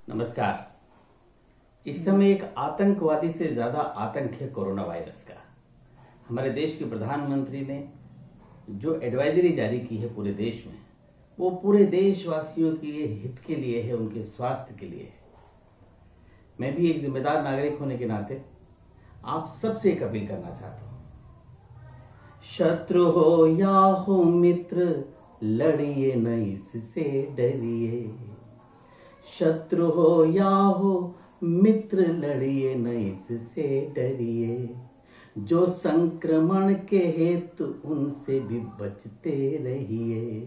नमस्कार। इस समय एक आतंकवादी से ज्यादा आतंक है कोरोना वायरस का। हमारे देश के प्रधानमंत्री ने जो एडवाइजरी जारी की है पूरे देश में, वो पूरे देशवासियों के हित के लिए है, उनके स्वास्थ्य के लिए है। मैं भी एक जिम्मेदार नागरिक होने के नाते आप सबसे एक अपील करना चाहता हूं। शत्रु हो या हो मित्र, लड़िए न इससे डरिए। शत्रु हो या हो मित्र, लड़िए न इससे डरिए। जो संक्रमण के हेतु उनसे भी बचते रहिए।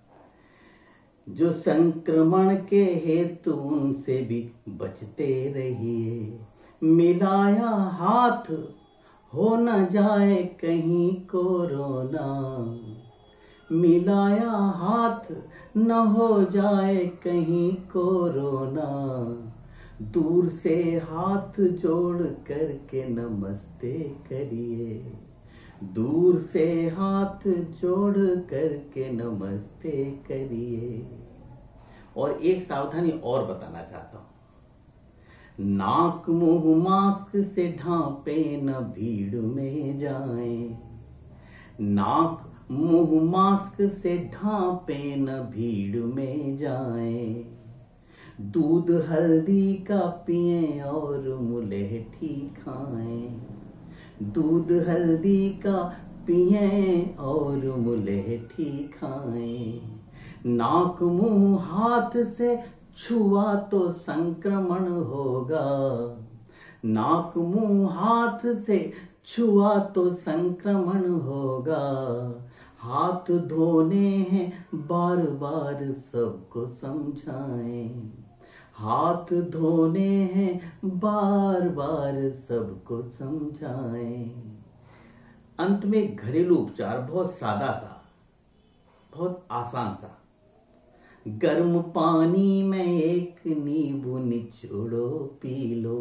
जो संक्रमण के हेतु उनसे भी बचते रहिए। मिलाया हाथ हो न जाए कहीं कोरोना। मिलाया हाथ न हो जाए कहीं कोरोना। दूर से हाथ जोड़ करके नमस्ते करिए। दूर से हाथ जोड़ करके नमस्ते करिए। और एक सावधानी और बताना चाहता हूं। नाक मुंह मास्क से ढांपे, न भीड़ में जाएं। नाक मुंह मास्क से ढांपे, न भीड़ में जाएं। दूध हल्दी का पिएं और मुलैठी खाएं। दूध हल्दी का पिएं और मुलैठी खाएं। नाक मुंह हाथ से छुआ तो संक्रमण होगा। नाक मुंह हाथ से छुआ तो संक्रमण होगा। हाथ धोने हैं बार बार सबको समझाएं। हाथ धोने हैं बार बार सबको समझाएं। अंत में घरेलू उपचार बहुत सादा सा, बहुत आसान सा। गर्म पानी में एक नींबू निचोड़ो पी लो।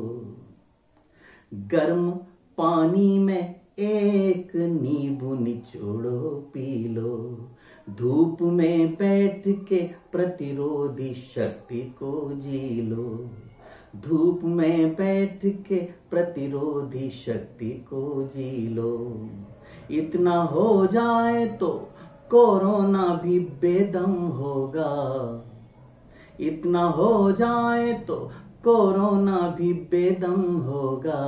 गर्म पानी में एक नींबू निचोड़ो पी लो। धूप में बैठ के प्रतिरोधी शक्ति को जी लो। धूप में बैठ के प्रतिरोधी शक्ति को जी लो। इतना हो जाए तो कोरोना भी बेदम होगा। इतना हो जाए तो कोरोना भी बेदम होगा।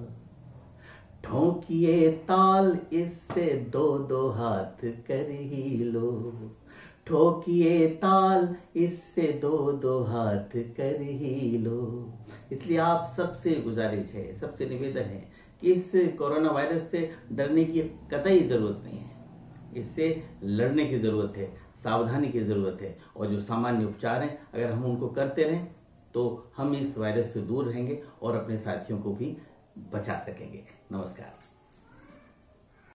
ठोकिए ताल इससे दो दो हाथ कर ही लो। ठोकिए ताल इससे दो दो हाथ कर ही लो। इसलिए आप सबसे गुजारिश है, सबसे निवेदन है कि इस कोरोना वायरस से डरने की कतई जरूरत नहीं है। इससे लड़ने की जरूरत है, सावधानी की जरूरत है। और जो सामान्य उपचार हैं, अगर हम उनको करते रहें तो हम इस वायरस से दूर रहेंगे और अपने साथियों को भी बचा सकेंगे। नमस्कार।